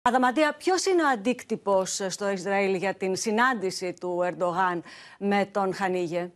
Αδαμαντία, ποιος είναι ο αντίκτυπος στο Ισραήλ για την συνάντηση του Ερντογάν με τον Χανίγε?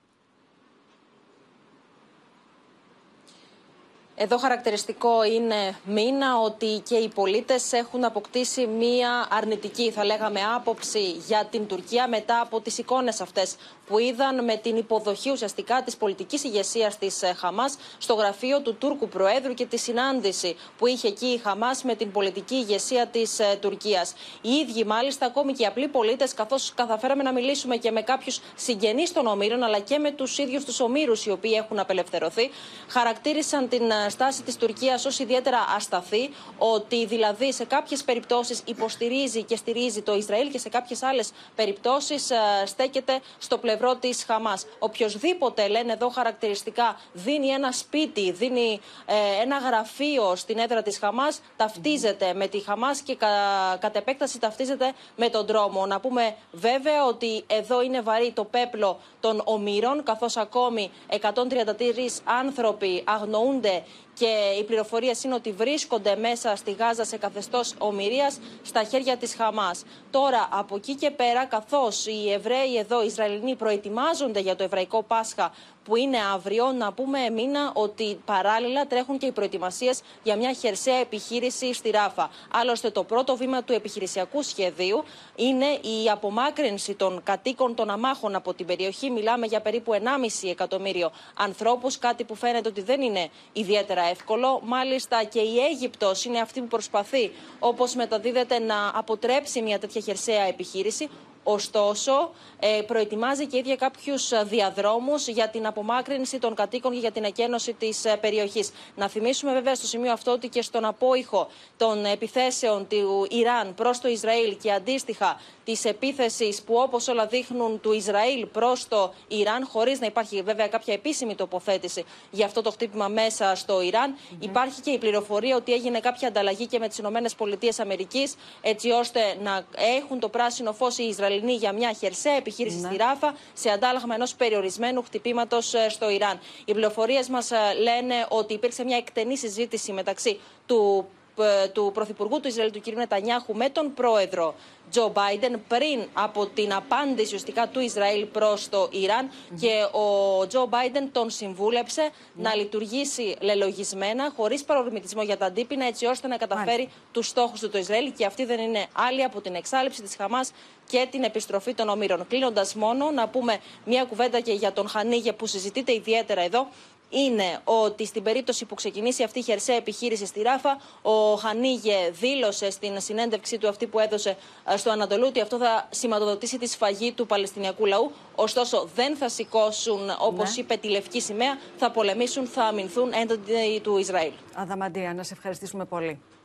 Εδώ χαρακτηριστικό είναι, Μίνα, ότι και οι πολίτες έχουν αποκτήσει μία αρνητική, θα λέγαμε, άποψη για την Τουρκία μετά από τις εικόνες αυτές που είδαν με την υποδοχή ουσιαστικά της πολιτικής ηγεσίας της Χαμάς στο γραφείο του Τούρκου Προέδρου και τη συνάντηση που είχε εκεί η Χαμάς με την πολιτική ηγεσία της Τουρκίας. Οι ίδιοι, μάλιστα, ακόμη και οι απλοί πολίτες, καθώς καταφέραμε να μιλήσουμε και με κάποιους συγγενείς των ομήρων, αλλά και με τους ίδιους τους ομήρους οι οποίοι έχουν απελευθερωθεί, χαρακτήρισαν την στάση της Τουρκίας ως ιδιαίτερα ασταθή, ότι δηλαδή σε κάποιες περιπτώσεις υποστηρίζει και στηρίζει το Ισραήλ και σε κάποιες άλλες περιπτώσεις στέκεται στο πλευρό της Χαμάς. Οποιοσδήποτε, λένε εδώ χαρακτηριστικά, δίνει ένα σπίτι, δίνει ένα γραφείο στην έδρα της Χαμάς, ταυτίζεται με τη Χαμάς και κατ' επέκταση ταυτίζεται με τον τρόμο. Να πούμε βέβαια ότι εδώ είναι βαρύ το πέπλο των ομήρων, καθώς ακόμη 133 άνθρωποι αγνοούνται και οι πληροφορίες είναι ότι βρίσκονται μέσα στη Γάζα σε καθεστώς ομηρίας στα χέρια της Χαμάς. Τώρα, από εκεί και πέρα, καθώς οι Εβραίοι εδώ, οι Ισραηλινοί, προετοιμάζονται για το Εβραϊκό Πάσχα που είναι αύριο, να πούμε, Μίνα, ότι παράλληλα τρέχουν και οι προετοιμασίες για μια χερσαία επιχείρηση στη Ράφα. Άλλωστε, το πρώτο βήμα του επιχειρησιακού σχεδίου είναι η απομάκρυνση των κατοίκων των αμάχων από την περιοχή. Μιλάμε για περίπου 1,5 εκατομμύριο ανθρώπους, κάτι που φαίνεται ότι δεν είναι ιδιαίτερα εύκολο. Μάλιστα, και η Αίγυπτος είναι αυτή που προσπαθεί, όπως μεταδίδεται, να αποτρέψει μια τέτοια χερσαία επιχείρηση. Ωστόσο, προετοιμάζει και ίδια κάποιους διαδρόμους για την απομάκρυνση των κατοίκων και για την εκένωση της περιοχής. Να θυμίσουμε βέβαια στο σημείο αυτό ότι και στον απόϊχο των επιθέσεων του Ιράν προς το Ισραήλ και αντίστοιχα της επίθεσης που, όπως όλα δείχνουν, του Ισραήλ προς το Ιράν, χωρίς να υπάρχει βέβαια κάποια επίσημη τοποθέτηση για αυτό το χτύπημα μέσα στο Ιράν, υπάρχει και η πληροφορία ότι έγινε κάποια ανταλλαγή και με τις ΗΠΑ, έτσι ώστε να έχουν το πράσινο φως οι Ισραηλοί για μια χερσαία επιχείρηση στη Ράφα σε αντάλλαγμα ενός περιορισμένου χτυπήματος στο Ιράν. Οι πληροφορίες μας λένε ότι υπήρξε μια εκτενή συζήτηση μεταξύ του Πρωθυπουργού του Ισραήλ, του κ. Νετανιάχου, με τον πρόεδρο Τζο Μπάιντεν πριν από την απάντηση ουσιαστικά του Ισραήλ προς το Ιράν και ο Τζο Μπάιντεν τον συμβούλεψε να λειτουργήσει λελογισμένα, χωρίς παρορμητισμό για τα αντίπεινα, έτσι ώστε να καταφέρει τους στόχους του το Ισραήλ, και αυτή δεν είναι άλλη από την εξάλειψη της Χαμάς και την επιστροφή των ομήρων. Κλείνοντας, μόνο να πούμε μια κουβέντα και για τον Χανίγε που συζητείται ιδιαίτερα εδώ. Είναι ότι στην περίπτωση που ξεκινήσει αυτή η χερσαία επιχείρηση στη Ράφα, ο Χανίγε δήλωσε στην συνέντευξή του αυτή που έδωσε στο Ανατολού ότι αυτό θα σηματοδοτήσει τη σφαγή του Παλαιστινιακού λαού. Ωστόσο, δεν θα σηκώσουν, όπως είπε, τη λευκή σημαία, θα πολεμήσουν, θα αμυνθούν έναντι του Ισραήλ. Αδαμαντία, να σε ευχαριστήσουμε πολύ.